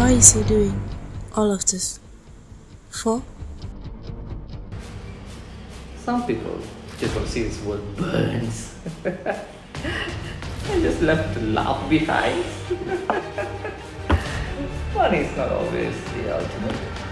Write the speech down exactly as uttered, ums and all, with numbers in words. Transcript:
Why is he doing all of this? For? Some people just want to see this world burns. I just left to laugh behind. Money is not always the ultimate.